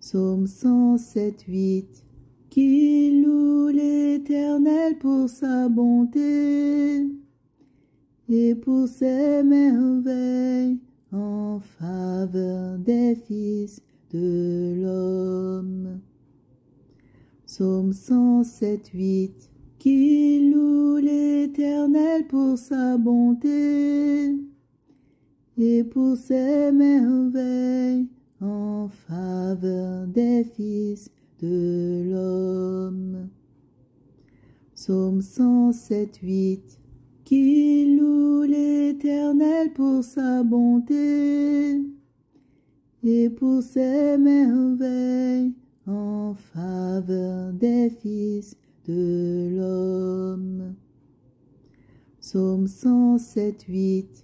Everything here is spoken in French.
Psaume 107, 8. Qui loue l'Éternel pour sa bonté et pour ses merveilles en faveur des fils de l'homme. Psaume 107, 8. Qui loue l'Éternel pour sa bonté et pour ses merveilles en faveur des fils de l'homme. Psaume 107, 8. Qui loue l'Éternel pour sa bonté et pour ses merveilles en faveur des fils de l'homme. Psaume 107, 8.